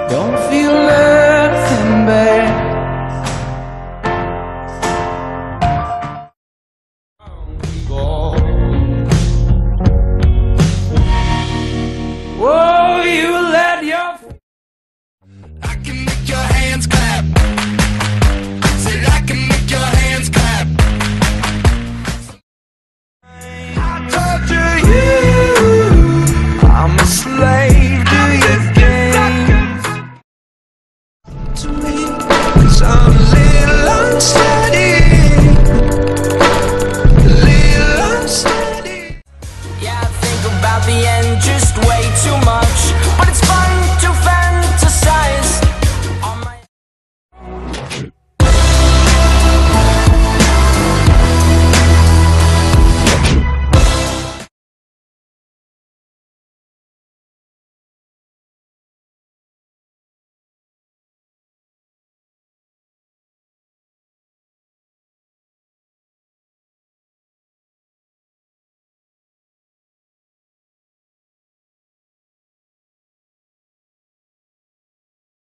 Don't feel nothing bad. Whoa, you let your I can make your hands clap. Said I can make your hands clap. I told you, I'm a slave to your games. To me, 'cause I'm a little unsteady. A little unsteady. Yeah, I think about the end just way too much.